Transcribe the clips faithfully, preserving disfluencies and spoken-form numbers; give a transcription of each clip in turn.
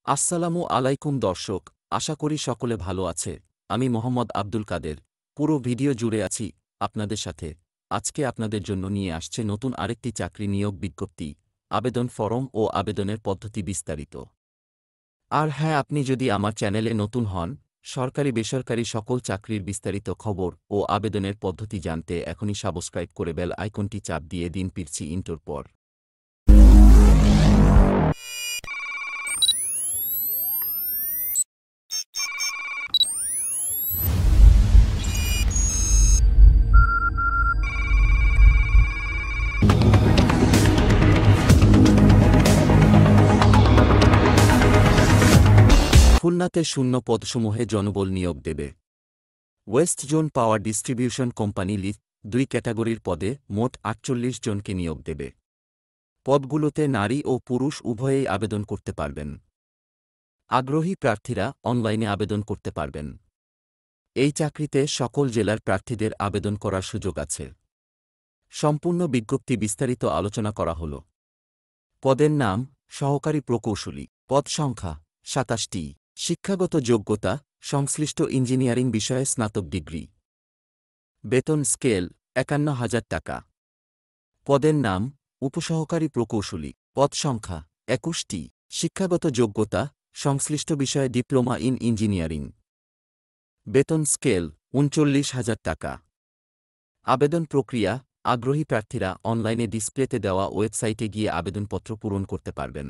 আসসালামু আলাইকুম দর্শক, আশা করি সকলে ভালো আছে। আমি মোহাম্মদ আব্দুল কাদের, পুরো ভিডিও জুড়ে আছি আপনাদের সাথে। আজকে আপনাদের জন্য নিয়ে আসছে নতুন আরেকটি চাকরি নিয়োগ বিজ্ঞপ্তি, আবেদন ফরম ও আবেদনের পদ্ধতি বিস্তারিত। আর হ্যাঁ, আপনি যদি আমার চ্যানেলে নতুন হন, সরকারি বেসরকারি সকল চাকরির বিস্তারিত খবর ও আবেদনের পদ্ধতি জানতে এখনই সাবস্ক্রাইব করে বেল আইকনটি চাপ দিয়ে দিন। ফিরছি ইন্টোর পর। খুলনাতে শূন্য পদসমূহে জনবল নিয়োগ দেবে west zone power distribution company লি দুই ক্যাটাগরির পদে মোট আটচল্লিশ জনকে নিয়োগ দেবে। পদগুলোতে নারী ও পুরুষ উভয়েই আবেদন করতে পারবেন। আগ্রহী প্রার্থীরা অনলাইনে আবেদন করতে পারবেন। এই চাকরিতে সকল জেলার প্রার্থীদের আবেদন করার সুযোগ আছে। সম্পূর্ণ বিজ্ঞপ্তি বিস্তারিত আলোচনা করা হল। পদের নাম সহকারী প্রকৌশলী, পদ সংখ্যা সাতাশটি, শিক্ষাগত যোগ্যতা সংশ্লিষ্ট ইঞ্জিনিয়ারিং বিষয়ে স্নাতক ডিগ্রি, বেতন স্কেল একান্ন হাজার টাকা। পদের নাম উপসহকারী প্রকৌশলী, পদ সংখ্যা একুশটি, শিক্ষাগত যোগ্যতা সংশ্লিষ্ট বিষয়ে ডিপ্লোমা ইন ইঞ্জিনিয়ারিং, বেতন স্কেল উনচল্লিশ হাজার টাকা। আবেদন প্রক্রিয়া আগ্রহী প্রার্থীরা অনলাইনে ডিসপ্লেতে দেওয়া ওয়েবসাইটে গিয়ে আবেদনপত্র পূরণ করতে পারবেন।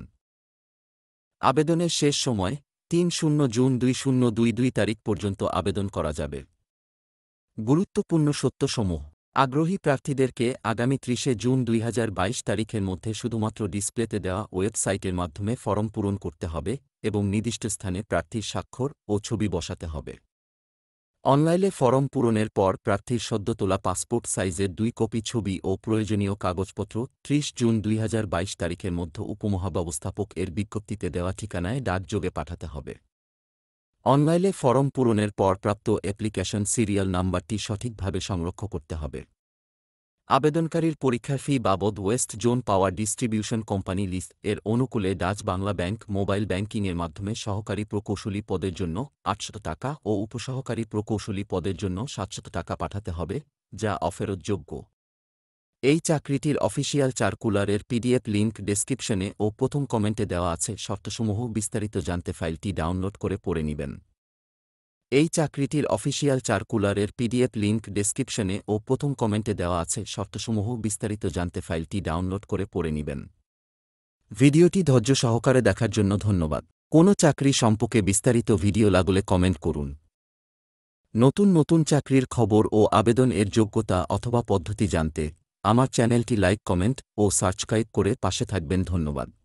আবেদনের শেষ সময় তিন শূন্য জুন দুই শূন্য দুই দুই তারিখ পর্যন্ত আবেদন করা যাবে। গুরুত্বপূর্ণ সত্যসমূহ: আগ্রহী প্রার্থীদেরকে আগামী ত্রিশে জুন দুই হাজার বাইশ তারিখের মধ্যে শুধুমাত্র ডিসপ্লেতে দেওয়া ওয়েবসাইটের মাধ্যমে ফরম পূরণ করতে হবে এবং নির্দিষ্ট স্থানে প্রার্থীর স্বাক্ষর ও ছবি বসাতে হবে। অনলাইনে ফরম পূরণের পর প্রার্থীর সদ্য তোলা পাসপোর্ট সাইজের দুই কপি ছবি ও প্রয়োজনীয় কাগজপত্র ত্রিশ জুন দুই হাজার বাইশ তারিখের মধ্যে উপমহাব্যবস্থাপক এর বিজ্ঞপ্তিতে দেওয়া ঠিকানায় ডাকযোগে পাঠাতে হবে। অনলাইনে ফরম পূরণের পর প্রাপ্ত অ্যাপ্লিকেশন সিরিয়াল নাম্বারটি সঠিকভাবে সংরক্ষণ করতে হবে। আবেদনকারীর পরীক্ষার ফি বাবদ west zone power distribution company লিস্ট এর অনুকূলে ডাচ বাংলা ব্যাংক মোবাইল ব্যাংকিংয়ের মাধ্যমে সহকারী প্রকৌশলী পদের জন্য আটশত টাকা ও উপসহকারী প্রকৌশলী পদের জন্য সাতশত টাকা পাঠাতে হবে, যা অফেরতযোগ্য। এই চাকরিটির অফিসিয়াল সার্কুলারের পিডিএফ লিঙ্ক ডেসক্রিপশনে ও প্রথম কমেন্টে দেওয়া আছে। শর্তসমূহ বিস্তারিত জানতে ফাইলটি ডাউনলোড করে পড়ে নেবেন। এই চাকরিটির অফিসিয়াল সার্কুলারের পিডিএফ লিঙ্ক ডেসক্রিপশনে ও প্রথম কমেন্টে দেওয়া আছে। শর্তসমূহ বিস্তারিত জানতে ফাইলটি ডাউনলোড করে পড়ে নেবেন। ভিডিওটি ধৈর্য সহকারে দেখার জন্য ধন্যবাদ। কোনো চাকরি সম্পর্কে বিস্তারিত ভিডিও লাগলে কমেন্ট করুন। নতুন নতুন চাকরির খবর ও আবেদন এর যোগ্যতা অথবা পদ্ধতি জানতে আমার চ্যানেলটি লাইক, কমেন্ট ও সাবস্ক্রাইব করে পাশে থাকবেন। ধন্যবাদ।